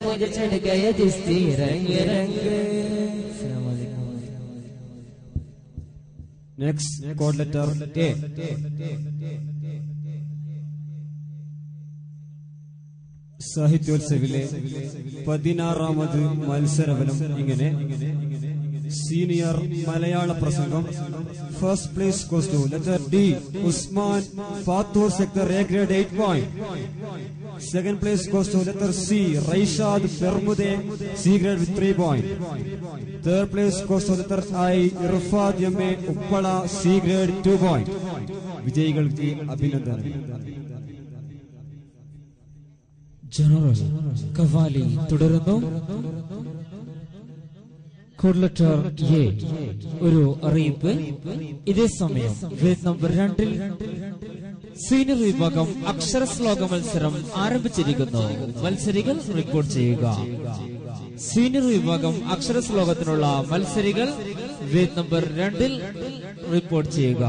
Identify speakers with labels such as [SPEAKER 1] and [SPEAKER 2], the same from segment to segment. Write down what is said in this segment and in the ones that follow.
[SPEAKER 1] मुझे चढ़ गया जिसकी रंग रंग.
[SPEAKER 2] Next chord letter A. സാഹിത്യോത്സവിലെ 16ാമത് മത്സരഫലം ഇങ്ങനെ. സീനിയർ മലയാള പ്രസംഗം. First place goes to letter D. Usman Fathur sector A grade 8 point. Second place goes to letter C. Raishad Bermude C grade with 3 point. Third place goes to letter I. Irfad Yamme Uppala C grade 2 point. വിജയികൾക്ക് അഭിനന്ദനം.
[SPEAKER 3] General qawwali തുടരുന്നു. Code letter A. ഒരു അറിയിപ്പ്. ഇതേ സമയം Ved number 2-ൽ senior വിഭാഗം അക്ഷര ശ്ലോക മത്സരം ആരംഭിച്ചിരിക്കുന്നു. മത്സരികൾ റിപ്പോർട്ട് ചെയ്യുക. സീനിയർ വിഭാഗം അക്ഷര ശ്ലോകത്തിനുള്ള മത്സരികൾ വേദ് നമ്പർ 2-ൽ റിപ്പോർട്ട് ചെയ്യുക.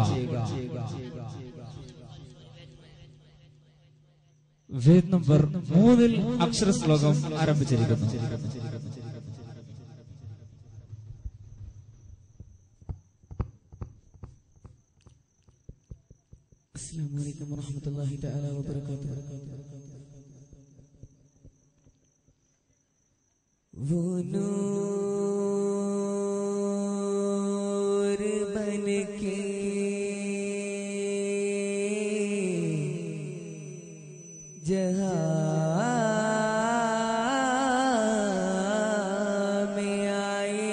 [SPEAKER 3] വേദ് നമ്പർ 3-ൽ അക്ഷര ശ്ലോകം ആരംഭിച്ചിരിക്കുന്നു.
[SPEAKER 1] अस्सलामु अलैकुम वरहमतुल्लाहि तआला वबरकातुहू. वो नूर बन के जहां में आए,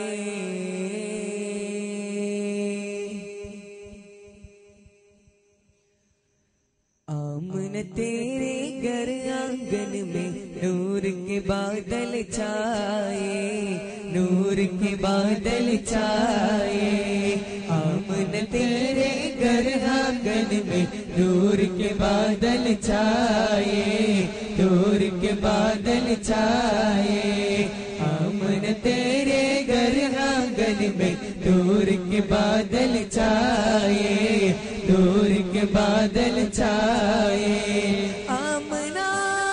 [SPEAKER 1] आमने तेरे घर आंगन में नूर के बादल छाए, नूर के बादल छाए. आमने तेरे घर आंगन में नूर के बादल छाए, नूर के बादल छाए. आमने तेरे घर आंगन में नूर के बादल छाए, नूर के बादल छाए. आमना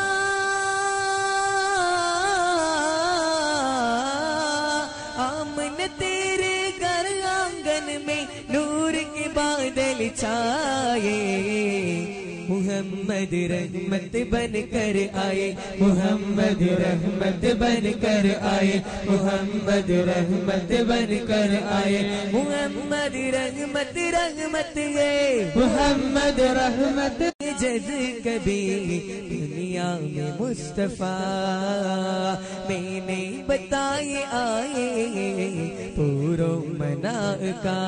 [SPEAKER 1] आमने तेरे घर आंगन में नूर के बादल छाए. मुहम्मद रहमत बन कर आए, मुहम्मद रहमत बन कर आए, मुहम्मद रहमत बन कर आए. मुहम्मद रहमत रहमत है, मुहम्मद रहमत जज कभी दुनिया में मुस्तफा मैंने बताए आए पूरो मना का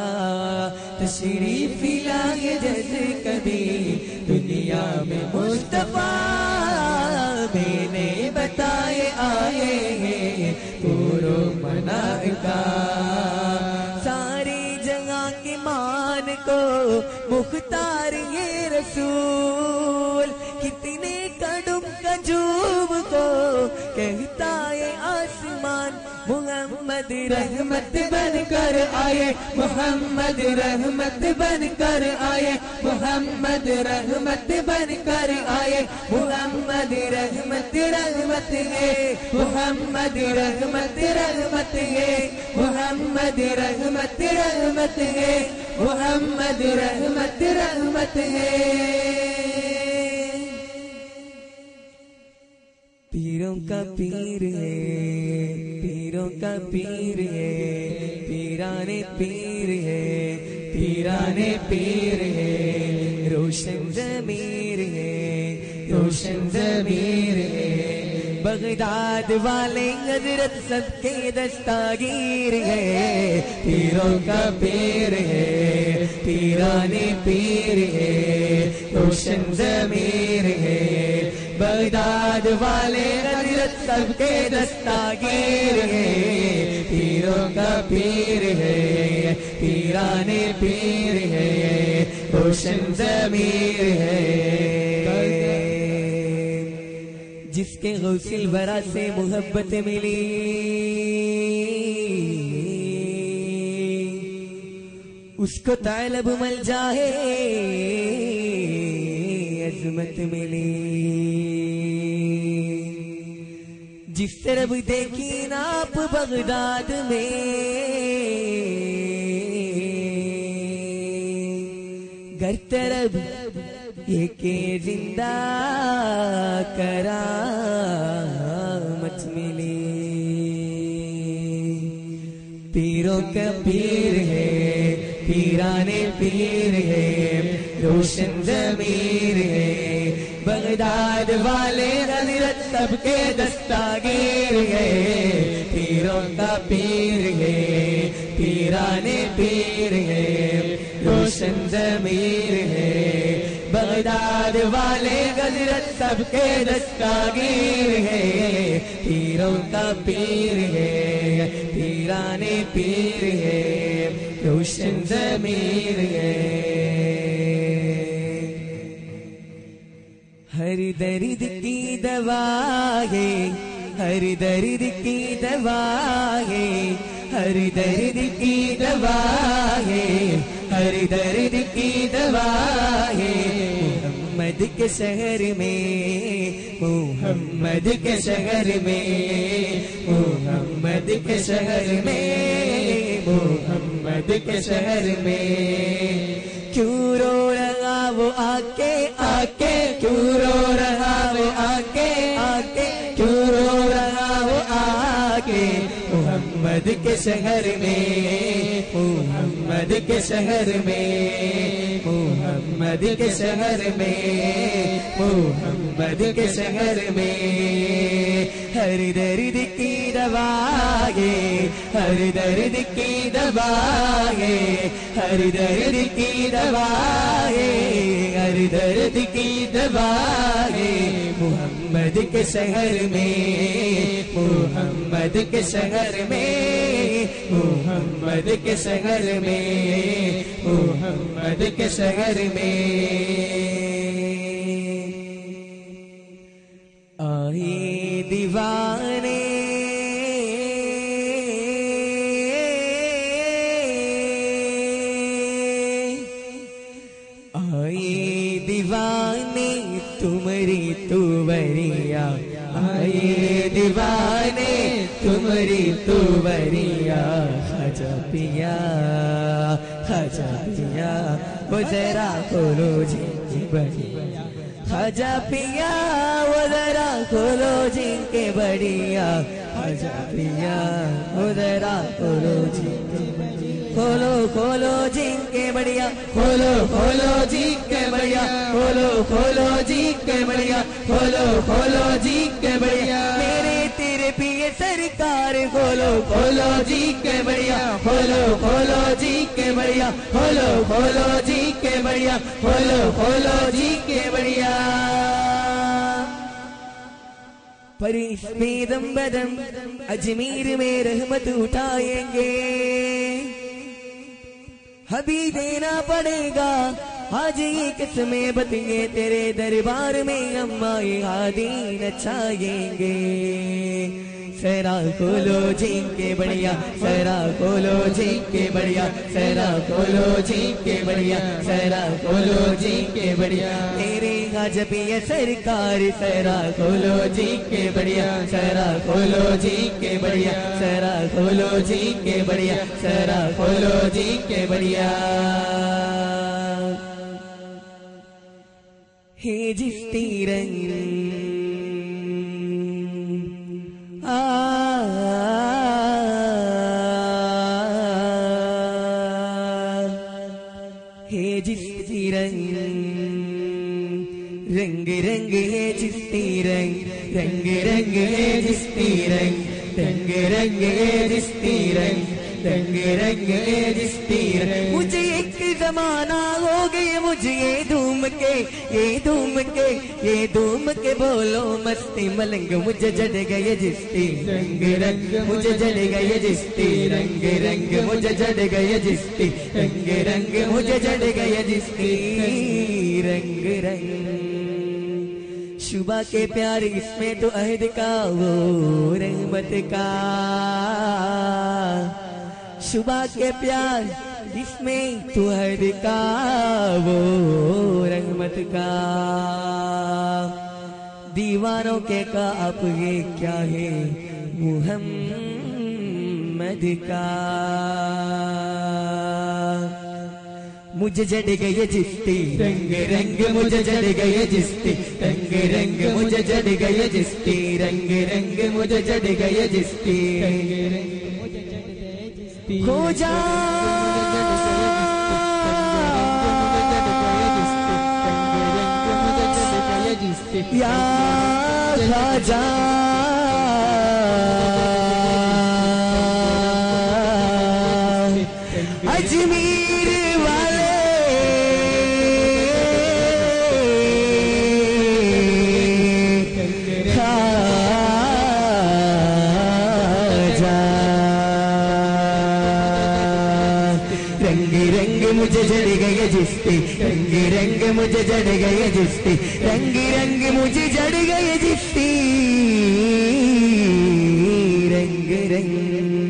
[SPEAKER 1] तशरीफ लाए जज कभी दुनिया में मुस्तफा मैंने बताए आए पूरो मना का. सारी जगह के मान को मुख्तार ये रसूल कितने कदम कजूब को कहता है आसमान. मुहम्मद रहमत बन कर आए, मुहम्मद रहमत बन कर आए, मुहम्मद रहमत बन कर आए. मुहम्मद रहमत रहमत है, मुहम्मद रहमत रहमत है, मुहम्मद रहमत रहमत है, मुहम्मद रहमत रहमत है. पीरों का पीर है, पीरों का पीर है, पीराने पीर है, पीराने पीर है. रोशन ज़मीर है, रोशन ज़मीर है. बगदाद वाले हजरत सबके दस्तागीर है. पीरों का पीर है, पीराने पीर है, रोशन ज़मीर है. बगदाद वाले हजरत सबके दस्तागीर है. पीरों का पीर है, पीराने पीर है, रोशन ज़मीर है. जिसके गौसिल वरा से मोहब्बत मिली उसको तालब मल जाए अज़मत मिली. जिस तरफ देखी ना आप बगदाद में, घर तरफ ये के जिंदा करामत मिली। पीरों का पीर है, पीराने पीर है, रोशन ज़मीर है, बगदाद वाले हज़रत सबके दस्तागीर है। पीरों का पीर है, पीराने पीर है, रोशन ज़मीर है, बगदाद वाले हज़रत सबके दस्तागीर है। पीरों का पीर है, पीराने पीर है, रोशन ज़मीर है। हर दर्द की दवा है, हर दर्द की दवा है, हर दर्द की दवा है, हर दर्द की दवा है। मोहम्मद के शहर में, मोहम्मद के शहर में, मोहम्मद के शहर में, मोहम्मद के शहर में। क्यों रो रहा वो आके आके, क्यों रो रहा वो आके आके, क्यों रो रहा वो आके। मोहम्मद के शहर में, मोहम्मद के शहर में, मोहम्मद के शहर में, मोहम्मद के शहर में। हर दर्द की दवा है, हर दर्द की दवा है, हर दर्द की दवा है, हर दर्द की दवा है। मोहम्मद के शहर में, मोहम्मद के शहर में, मोहम्मद के शहर में, मोहम्मद के शहर में। आए दीवाने दीवाने तुम्हारी तुवरिया, आए दीवाने तुम्हारी तुवरिया। खाजा पिया, खाजा पिया, वो जरा खोलो जी बढ़िया। खाजा पिया, वो जरा खोलो जी के बढ़िया। खाजा पिया, वो जरा खोलो जी के बढ़िया। खोलो खोलो जी के बढ़िया, खोलो खोलो जी के बढ़िया, खोलो खोलो जी के बढ़िया, खोलो खोलो जी के बढ़िया। मेरे तेरे पिए सरकार खोलो खोलो जी के बढ़िया, खोलो खोलो जी के बढ़िया, खोलो खोलो जी के बढ़िया, खोलो खोलो जी के बढ़िया। पर इसमें दम बदम अजमेर में रहमत उठाएंगे, अभी देना पड़ेगा आज ये किस्में बतिए तेरे दरबार में। अम्मा ये हादीन छाएंगे। सरा खोलो जी के बढ़िया, सरा खोलो जी के बढ़िया, सरा खोलो जी के बढ़िया, सरा खोलो जी के बढ़िया। तेरे गजबिया सरकार सरा खोलो जी के बढ़िया, सरा खोलो जी के बढ़िया, सरा खोलो जी के बढ़िया, सरा खोलो जी के बढ़िया। हे जिस्ती रंग हे जिस्ती रंग, रंग रंग है जिस्ती रंग, रंग रंग है जिस्ती रंग, रंग रंग है जिस्ती रंग, रंग रंग है जिस्ती रंग। मुझे एक जमाना हो गए मुझे ये धूम के, ये धूम के, ये धूम के बोलो मस्ती मलंग। मुझे जड़ गए जिस्ती रंग रंग, मुझे जड़ गए जिस्ती रंग रंग, मुझे जड़ गए जिस्ती रंग रंग, मुझे जड़ गए जिस्ती रंग रंग। शुबा के प्यार इसमें तो अहद का वो रहमत का, शुबा के प्यार जिसमें तू हद का वो रहमत का। दीवानों के का आप ये क्या है मुहम्मद का। मुझे जड़ गए जिस्ती रंग रंग मुझे जड़ गए जिस्ती रंग रंग मुझे जड़ गए जिस्ती रंग रंग मुझे जड़ गए जिस्ती खो जा या खाजा अजमीर वाले खाजा रंग रंग मुझे जड़ गए जिसपे रंग रंग मुझे जड़ गए जिसपे रंग रंग मुझे जड़ गए जिसपे रंग रंग